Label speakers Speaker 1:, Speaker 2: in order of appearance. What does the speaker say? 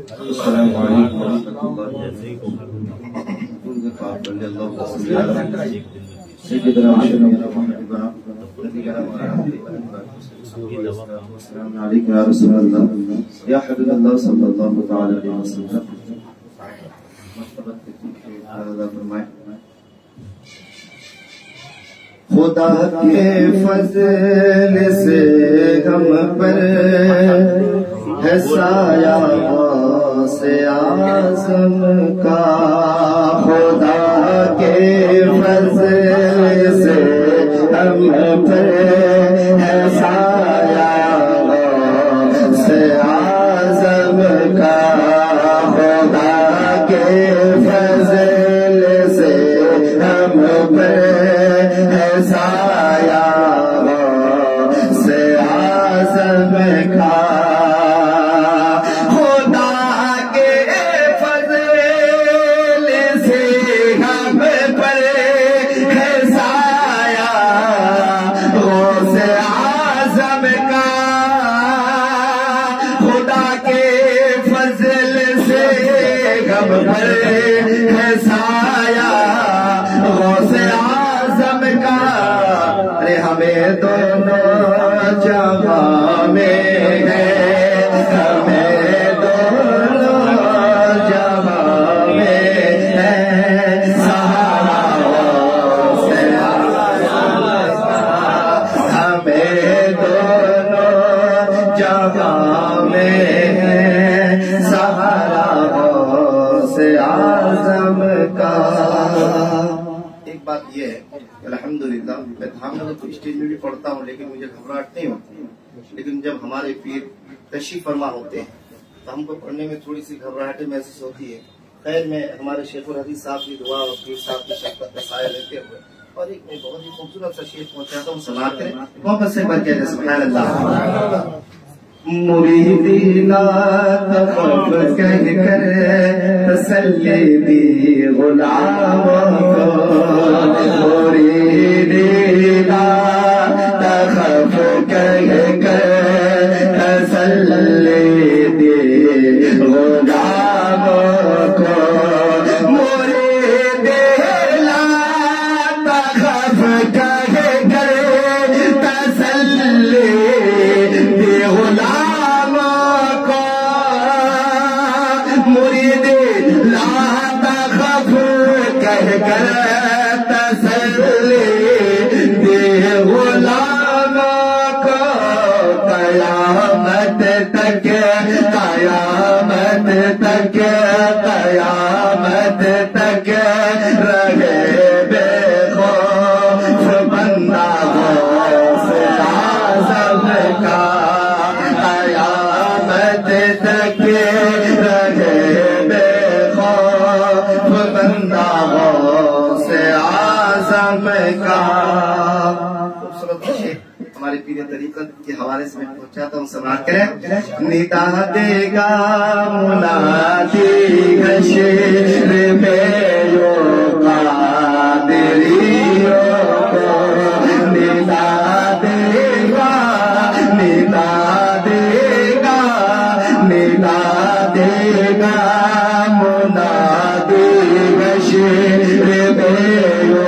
Speaker 1: السلام علیکم ورحمۃ اللہ سیدنا محمد السلام علیکم یا رسول اللہ یا حبیب اللہ صلی اللہ تعالی علیہ وسلم. خدا کے فضل سے ہم پر ہے سایہ سے اعظم کا. خدا کے فضل سے ہم پر ہے سایہ سے اعظم کا. خدا کے فضل سے ہم پر ہے سایہ سے اعظم کا. ہمیں دونوں جہاں میں ہے، ہمیں دونوں جہاں میں ہے. سہارا سے ہمیں دونوں جہاں میں ہے، سہارا سے اعظم کا. ایک بات یہ ہے الحمدللہ میں دھامنگر تو اسٹیج میں بھی پڑھتا ہوں لیکن مجھے گھبراہٹ نہیں ہوتی، لیکن جب ہمارے پیر تشریف فرما ہوتے ہیں تو ہم کو پڑھنے میں تھوڑی سی گھبراہٹ محسوس ہوتی ہے. خیر میں ہمارے شیخ الحدیث صاحب کی دعا اور پیر صاحب کی شفقت کا سایہ لیتے ہوئے اور ایک میں بہت ہی خوبصورت سا شعر پہنچاتا ہوں، سماعت کریں محبت سے بڑھ کے سبحان اللہ. مریدینا تخف کہہ کر تسلی دی غلاموں کو. مریدینا تخف کہہ کر تسلی دی غلاموں کو. مریدینا تخف کہہ کر تسلی دی غلاموں قیامت تک رہے بے خوف بندہ سے اعظم کا. قیامت تک رہے بے خوف بندہ سے اعظم کا. خوبصورت ہمارے پیر طریقت کے حوالے سے میں پہنچاتا ہوں، سماعت کریں. ندا دے گا منادی گشر میں یو قادریوں کو. ندا دے گا ندا دے گا ندا دے گا منادی گشر میں یو